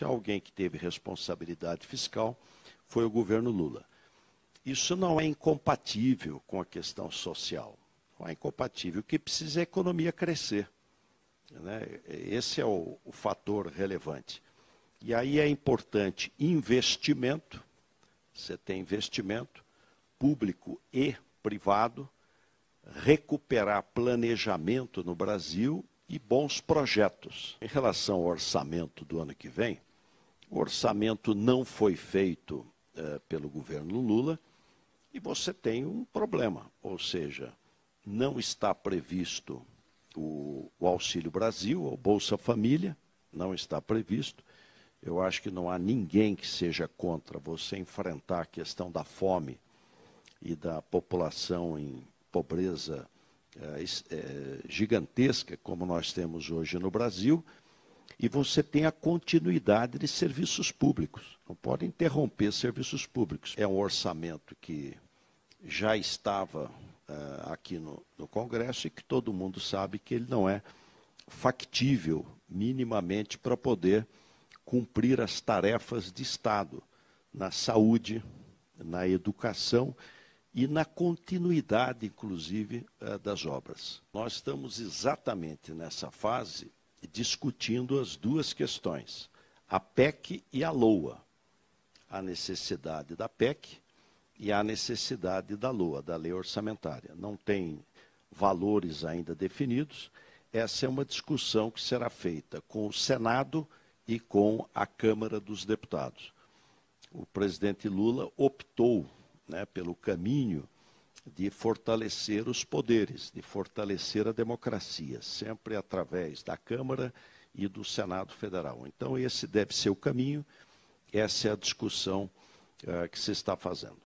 se alguém que teve responsabilidade fiscal foi o governo Lula. Isso não é incompatível com a questão social. Não é incompatível. O que precisa é a economia crescer, né? Esse é o fator relevante. E aí é importante investimento. Você tem investimento público e privado, recuperar planejamento no Brasil e bons projetos. Em relação ao orçamento do ano que vem, o orçamento não foi feito pelo governo Lula e você tem um problema, ou seja, não está previsto o Auxílio Brasil, o Bolsa Família, não está previsto. Eu acho que não há ninguém que seja contra você enfrentar a questão da fome e da população em pobreza gigantesca, como nós temos hoje no Brasil, e você tem a continuidade de serviços públicos. Não pode interromper serviços públicos. É um orçamento que já estava aqui no Congresso e que todo mundo sabe que ele não é factível minimamente para poder cumprir as tarefas de Estado na saúde, na educação e na continuidade, inclusive, das obras. Nós estamos exatamente nessa fase discutindo as duas questões, a PEC e a LOA, a necessidade da PEC e a necessidade da LOA, da lei orçamentária. Não tem valores ainda definidos, essa é uma discussão que será feita com o Senado e com a Câmara dos Deputados. O presidente Lula optou, né, pelo caminho de fortalecer os poderes, de fortalecer a democracia, sempre através da Câmara e do Senado Federal. Então, esse deve ser o caminho, essa é a discussão que se está fazendo.